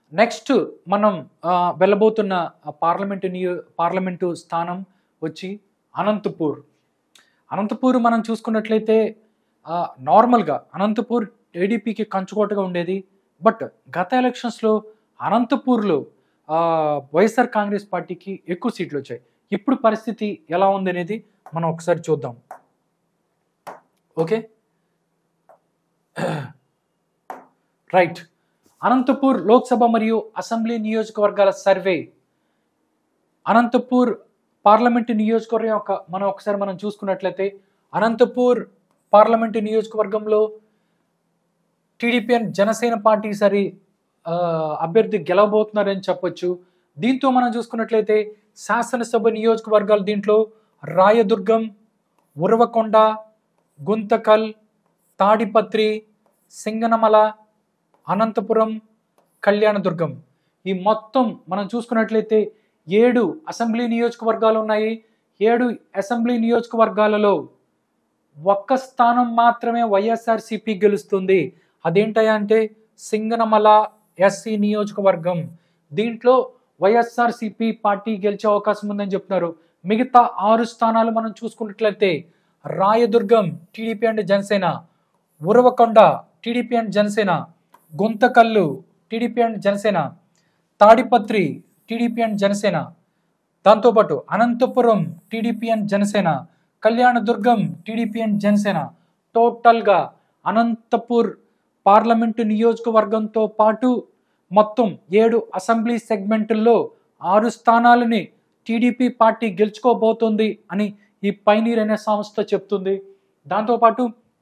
Next మనం వెళ్ళబోతున్న parliament స్థానం వచ్చి అనంతపూర్. అనంతపూర్ మనం చూసుకున్నట్లయితే నార్మల్గా అనంతపూర్ టీడీపీకి కంచుకోటగా ఉండేది. బట్ గత ఎలక్షన్స్లో అనంతపూర్లో వైఎస్ఆర్ కాంగ్రెస్ పార్టీకి ఎక్కువ సీట్లు వచ్చాయి. ఇప్పుడు పరిస్థితి ఎలా ఉంది అనేది మనం ఒకసారి చూద్దాం. Okay, right. అనంతపూర్ లోక్సభ మరియు అసెంబ్లీ నియోజకవర్గాల సర్వే. అనంతపూర్ పార్లమెంటు నియోజకవర్గం మనం చూసుకున్నట్లయితే అనంతపూర్ పార్లమెంటు నియోజకవర్గంలో టీడీపీ అండ్ జనసేన పార్టీ సరి అభ్యర్థి గెలవబోతున్నారని చెప్పొచ్చు. దీంతో మనం చూసుకున్నట్లయితే శాసనసభ నియోజకవర్గాలు దీంట్లో రాయదుర్గం, ఉరవకొండ, గుంతకల్, తాడిపత్రి, సింగనమల, అనంతపురం, కళ్యాణదుర్గం. ఈ మొత్తం మనం చూసుకున్నట్లయితే 7 అసెంబ్లీ నియోజకవర్గాలు ఉన్నాయి. 7 అసెంబ్లీ నియోజకవర్గాలలో ఒక్క స్థానం మాత్రమే వైఎస్ఆర్సీపీ గెలుస్తుంది. అదేంటయ్యా అంటే సింగనమల ఎస్సీ నియోజకవర్గం. దీంట్లో వైఎస్ఆర్సీపీ పార్టీ గెలిచే అవకాశం ఉందని చెప్తున్నారు. మిగతా 6 స్థానాలు మనం చూసుకున్నట్లయితే Rayadurgam TDP and Janasena, Uravakonda TDP and Janasena, Guntakal TDP and Janasena, Tadipatri TDP and Janasena, దాంతోపాటు Anantapuram TDP and Janasena, Kalyanadurgam TDP and Janasena. టోటల్గా అనంతపూర్ పార్లమెంటు నియోజకవర్గంతో పాటు మొత్తం 7 అసెంబ్లీ సెగ్మెంట్ల్లో 6 స్థానాలని టీడీపీ పార్టీ గెలుచుకోబోతోంది అని ఈ పైనీర్ అనే సంస్థ చెప్తుంది. దాంతోపాటు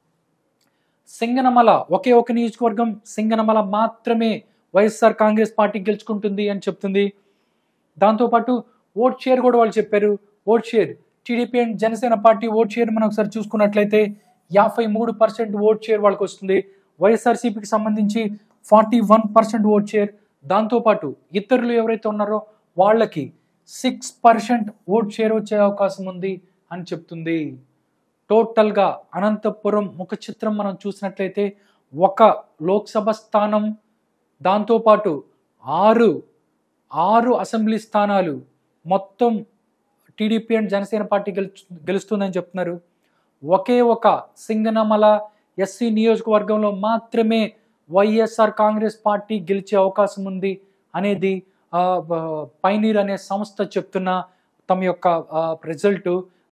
సింగనమల ఒకే ఒక నియోజకవర్గం సింగనమల మాత్రమే వైఎస్ఆర్ కాంగ్రెస్ పార్టీ గెలుచుకుంటుంది అని చెప్తుంది. దాంతోపాటు ఓట్ షేర్ కూడా వాళ్ళు చెప్పారు. Vote share TDP and Janasena party vote share మనం ఒకసారి చూసుకున్నట్లయితే 53% ఓట్ షేర్ వాళ్ళకి వస్తుంది. వైఎస్ఆర్సీపీకి సంబంధించి 41% ఓట్ షేర్. దాంతోపాటు ఇతరులు ఎవరైతే ఉన్నారో వాళ్ళకి 6% ఓట్ షేర్ వచ్చే అవకాశం ఉంది అని చెప్తుంది. టోటల్గా అనంతపురం ముఖ చిత్రం మనం చూసినట్లయితే ఒక లోక్సభ స్థానం, దాంతోపాటు 6 అసెంబ్లీ స్థానాలు మొత్తం టీడీపీ అండ్ జనసేన పార్టీ గెలుస్తుందని చెప్తున్నారు. ఒకే ఒక సింగనమల ఎస్సీ నియోజకవర్గంలో మాత్రమే వైఎస్ఆర్ కాంగ్రెస్ పార్టీ గెలిచే అవకాశం ఉంది అనేది పైనీర్ అనే సంస్థ చెప్తున్న తమ యొక్క రిజల్ట్.